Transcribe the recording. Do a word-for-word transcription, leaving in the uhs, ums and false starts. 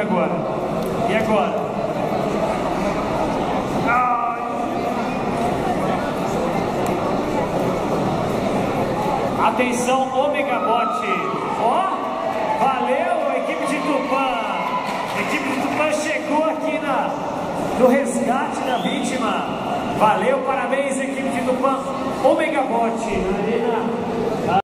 agora. E agora? Atenção, Omega Bot. Ó, valeu, equipe de Tupã. A equipe de Tupã chegou aqui na, no resgate da vítima. Valeu, parabéns, equipe de Tupã. Omega Bot.